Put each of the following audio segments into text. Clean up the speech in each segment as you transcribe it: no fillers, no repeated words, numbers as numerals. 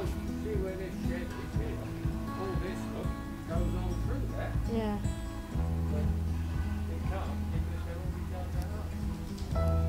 see where this shed is here? All this stuff goes on through there. Yeah. But it can't because they're already dug that up.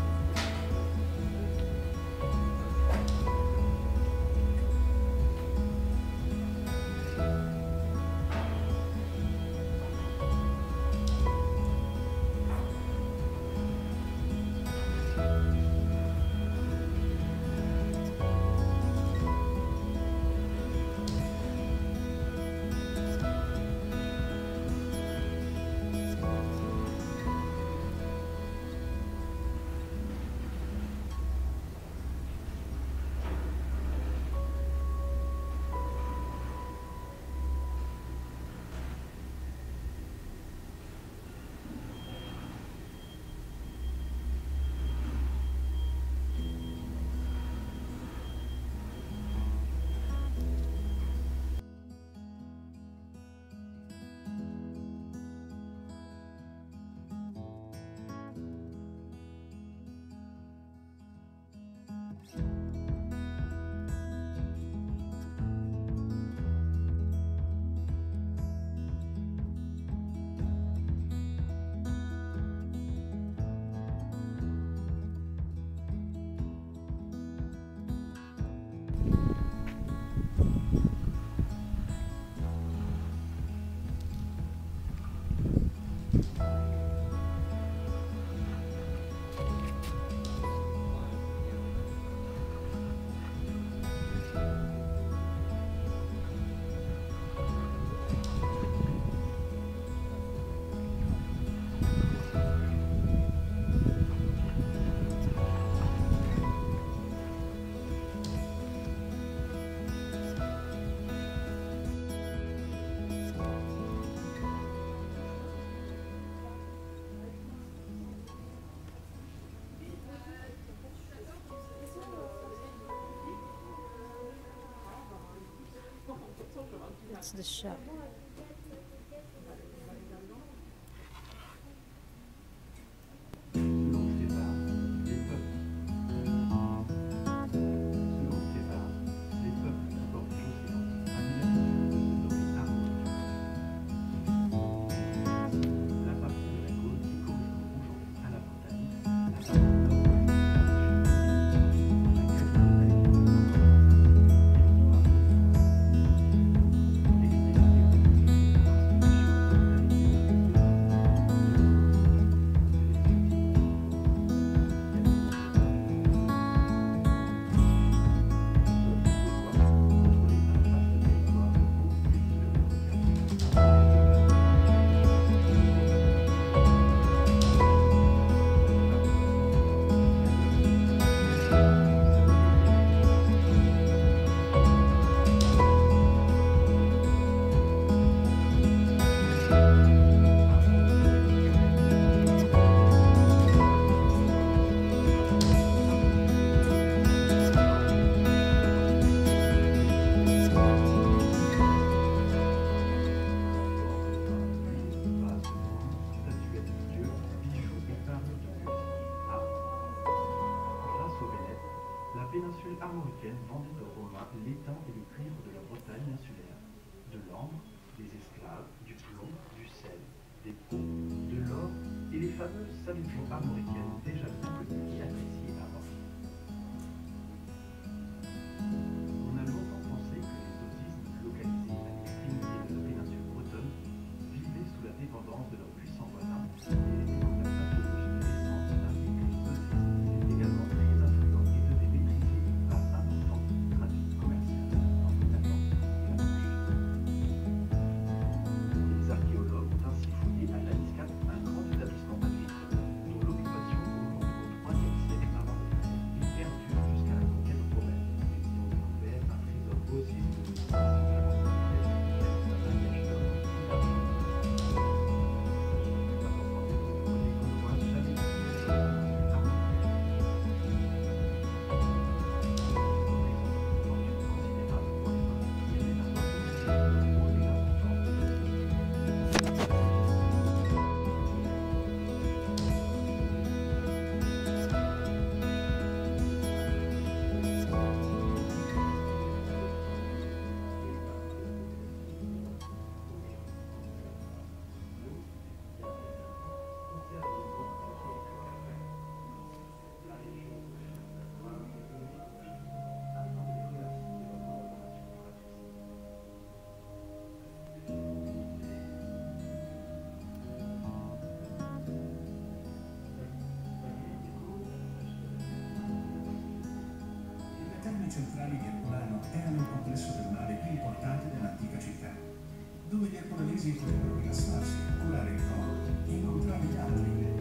That's the shop. péninsule armoricaine vendait aux Romains l'étain et le cuivre de la Bretagne insulaire, de l'ambre, des esclaves, du plomb, du sel, des pots, de l'or et les fameuses solutions armoricaines déjà bien connues et appréciées avant. On a longtemps pensé que les osismes localisés à l'extrémité de la péninsule bretonne vivaient sous la dépendance de leurs puissants voisins et les découvertes archéologiques récentes indiquent que les osismes étaient également très influents et devaient maîtriser une part importante du trafic commercial entre l'Atlantique et la Manche. Les archéologues ont ainsi fouillé à Laniscate un grand établissement agricole dont l'occupation erano il complesso termale più importante dell'antica città, dove gli alcoolesi potevano rilassarsi, curare il corpo e incontrare gli altri.